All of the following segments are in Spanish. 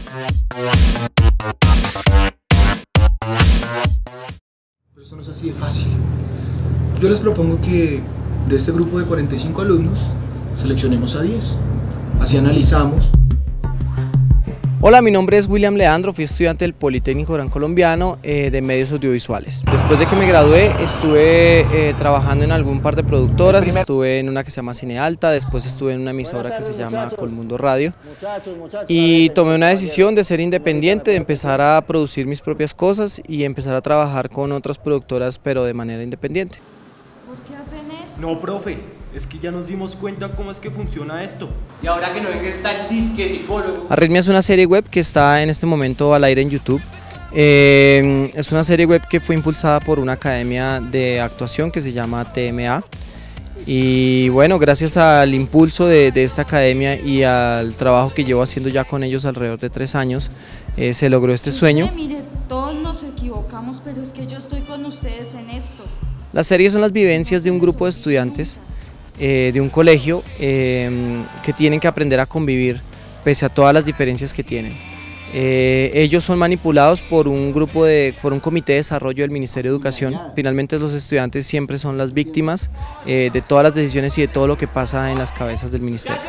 Pero esto no es así de fácil. Yo les propongo que de este grupo de 45 alumnos seleccionemos a 10. Así analizamos. Hola, mi nombre es William Leandro, fui estudiante del Politécnico Gran Colombiano de medios audiovisuales. Después de que me gradué estuve trabajando en algún par de productoras, estuve en una que se llama Cine Alta, después estuve en una emisora que se llama Colmundo Radio y tomé una decisión de ser independiente, de empezar a producir mis propias cosas y empezar a trabajar con otras productoras pero de manera independiente. ¿Por qué hacen eso? No, profe, es que ya nos dimos cuenta cómo es que funciona esto. Y ahora que no ven que está el disque psicólogo. Arritmia es una serie web que está en este momento al aire en YouTube. Es una serie web que fue impulsada por una academia de actuación que se llama TMA. Y bueno, gracias al impulso de esta academia y al trabajo que llevo haciendo ya con ellos alrededor de 3 años, se logró este sueño. Sí, mire, todos nos equivocamos, pero es que yo estoy con ustedes en esto. Las series son las vivencias de un grupo de estudiantes de un colegio que tienen que aprender a convivir pese a todas las diferencias que tienen. Ellos son manipulados por un comité de desarrollo del Ministerio de Educación. Finalmente los estudiantes siempre son las víctimas de todas las decisiones y de todo lo que pasa en las cabezas del ministerio.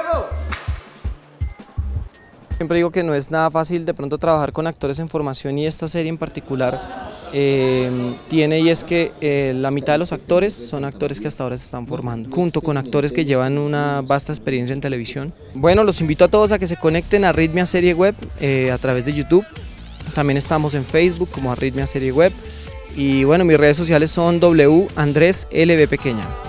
Siempre digo que no es nada fácil de pronto trabajar con actores en formación y esta serie en particular tiene, y es que la mitad de los actores son actores que hasta ahora se están formando, junto con actores que llevan una vasta experiencia en televisión. Bueno, los invito a todos a que se conecten a Arritmia Serie Web a través de YouTube. También estamos en Facebook como Arritmia Serie Web y bueno, mis redes sociales son W Andrés LB Pequeña.